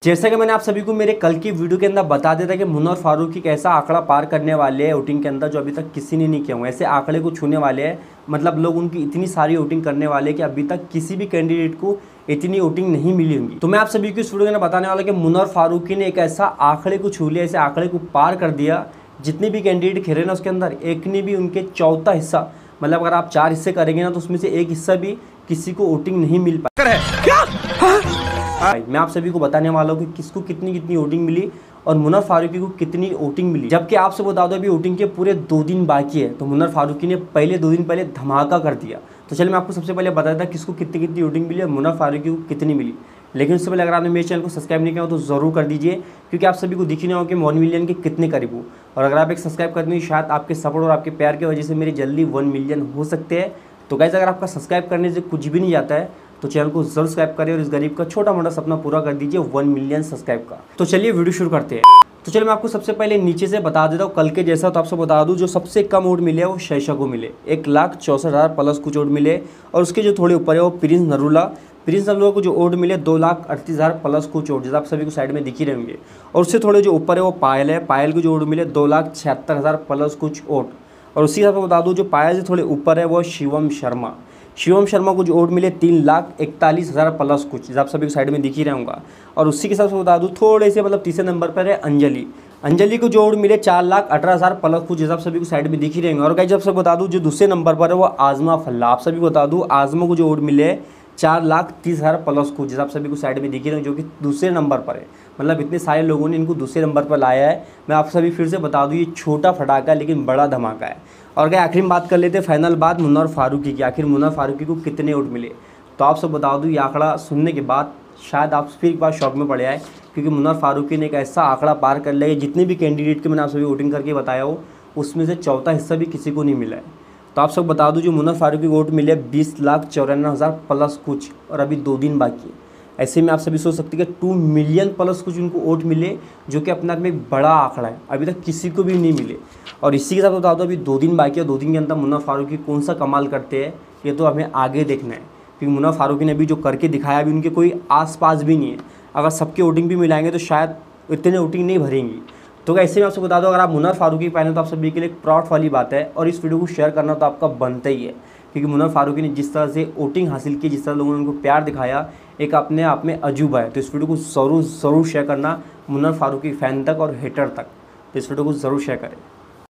जैसा कि मैंने आप सभी को मेरे कल की वीडियो के अंदर बता दिया था कि मुनव्वर फारूकी एक ऐसा आंकड़ा पार करने वाले हैं वोटिंग के अंदर जो अभी तक किसी ने नहीं किया हुआ। ऐसे आंकड़े को छूने वाले हैं, मतलब लोग उनकी इतनी सारी वोटिंग करने वाले हैं कि अभी तक किसी भी कैंडिडेट को इतनी वोटिंग नहीं मिली होंगी। तो मैं आप सभी को इस वीडियो के अंदर बताने वाला कि मुनव्वर फारूकी ने एक ऐसा आंकड़े को छू लिया, ऐसे आंकड़े को पार कर दिया। जितने भी कैंडिडेट खेले ना उसके अंदर एक ने भी उनके चौथा हिस्सा, मतलब अगर आप 4 हिस्से करेंगे ना तो उसमें से एक हिस्सा भी किसी को वोटिंग नहीं मिल पाई। मैं आप सभी को बताने वाला हूँ कि किसको कितनी कितनी वोटिंग मिली और मुनव्वर फारूकी को कितनी वोटिंग मिली। जबकि आपसे बता दो अभी वोटिंग के पूरे 2 दिन बाकी है, तो मुनव्वर फारूकी ने पहले 2 दिन पहले धमाका कर दिया। तो चलिए मैं आपको सबसे पहले बता देता किसको कितनी कितनी वोटिंग मिली और मुनव्वर फारूकी को कितनी मिली। लेकिन उससे पहले अगर आपने मेरे चैनल को सब्सक्राइब नहीं किया हो तो ज़रूर कर दीजिए, क्योंकि आप सभी को दिख ही नहीं हो कि 1 मिलियन के कितने करीब हो। और अगर आप एक सब्सक्राइब करते हैं शायद आपके सपोर्ट और आपके प्यार की वजह से मेरे जल्दी 1 मिलियन हो सकते हैं। तो गाइस अगर आपका सब्सक्राइब करने से कुछ भी नहीं जाता है तो चैनल को जरूर सब्सक्राइब करें और इस गरीब का छोटा मोटा सपना पूरा कर दीजिए 1 मिलियन सब्सक्राइब का। तो चलिए वीडियो शुरू करते हैं। तो चलिए मैं आपको सबसे पहले नीचे से बता देता हूँ कल के जैसा। तो आपसे बता दूँ जो सबसे कम वोट मिले वो शैशा को मिले, 1,64,000 प्लस कुछ वोट मिले। और उसके जो थोड़े ऊपर है वो प्रिंस नरूला को जो वोट मिले 2,38,000 प्लस कुछ वोट, जैसे आप सभी को साइड में दिख ही रहे होंगे। और उससे थोड़े जो ऊपर है वो पायल को जो वोट मिले 2,76,000 प्लस कुछ वोट। और उसी हिसाब से बता दूँ जो पायल से थोड़े ऊपर है वो शिवम शर्मा को जो वोट मिले 3,41,000 प्लस कुछ, जैसे आप सभी को साइड में दिख ही रहूँगा। और उसी के हिसाब से बता दूँ थोड़े से मतलब तीसरे नंबर पर है अंजलि को जो वोट मिले 4,18,000 प्लस कुछ, जैसे आप सभी को साइड में दिख ही रहेंगे। और गाइस जब से बता दूँ जो दूसरे नंबर पर है वो आजमा फल्ला, आप सभी को बता दूँ आजमा को जो वोट मिले 4,30,000 प्लस कुछ, जैसे आप सभी को साइड में दिख ही रहे जो कि दूसरे नंबर पर है। मतलब इतने सारे लोगों ने इनको दूसरे नंबर पर लाया है। मैं आप सभी फिर से बता दूँ ये छोटा फटाका है लेकिन बड़ा धमाका है। और क्या आखिरी में बात कर लेते हैं फाइनल बात मुनव्वर फारूकी की। आखिर मुनव्वर फारूकी को कितने वोट मिले, तो आप सब बता दूँ ये आंकड़ा सुनने के बाद शायद आप फिर एक बार शॉक में पड़े आए, क्योंकि मुनव्वर फारूकी ने एक ऐसा आंकड़ा पार कर लिया जितने भी कैंडिडेट के मैंने आप सभी वोटिंग करके बताया हो उसमें से चौथा हिस्सा भी किसी को नहीं मिला है। तो आप सब बता दूं जो मुनव्वर फारूकी वोट मिले 20,94,000 प्लस कुछ और अभी 2 दिन बाकी है। ऐसे में आप सभी सोच सकते हैं कि 2 मिलियन प्लस कुछ उनको वोट मिले, जो कि अपने आप में एक बड़ा आंकड़ा है, अभी तक किसी को भी नहीं मिले। और इसी के साथ बता दो अभी 2 दिन बाकी है, 2 दिन के अंदर मुनव्वर फारूकी कौन सा कमाल करते हैं ये तो हमें आगे देखना है, क्योंकि मुनव्वर फारूकी ने अभी जो करके दिखाया अभी उनके कोई आस पास भी नहीं है। अगर सबके वोटिंग भी मिलाएंगे तो शायद इतने वोटिंग नहीं भरेंगी। तो ऐसे में आपसे बता दो अगर आप मुनव्वर फारूकी पहने तो आप सभी के लिए एक प्राउड वाली बात है, और इस वीडियो को शेयर करना तो आपका बनता ही है, क्योंकि मुनव्वर फारूकी ने जिस तरह से वोटिंग हासिल की, जिस तरह लोगों ने उनको प्यार दिखाया, एक अपने आप में अजूबा है। तो इस वीडियो को ज़रूर शेयर करना मुनव्वर फारूकी फैन तक और हेटर तक। तो इस वीडियो को ज़रूर शेयर करें।